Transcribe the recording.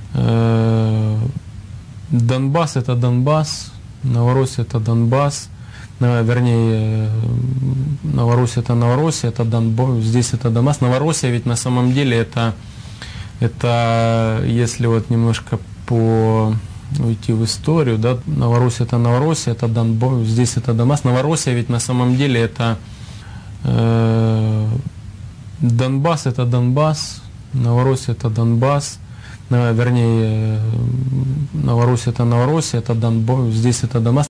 Донбасс — это Донбасс, Новороссия — это Донбасс, вернее, Новороссия — это Новороссия, это Донбасс, здесь это Донбасс. Новороссия ведь на самом деле это если вот немножко уйти в историю, да, Новороссия — это Новороссия, это Донбасс, здесь это Донбасс. Новороссия ведь на самом деле это Донбасс — это Донбасс, Новороссия — это Донбасс, вернее, Новороссия — это Новороссия, это Донбасс, здесь это Донбасс.